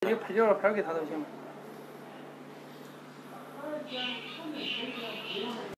就拍照片给他就行了。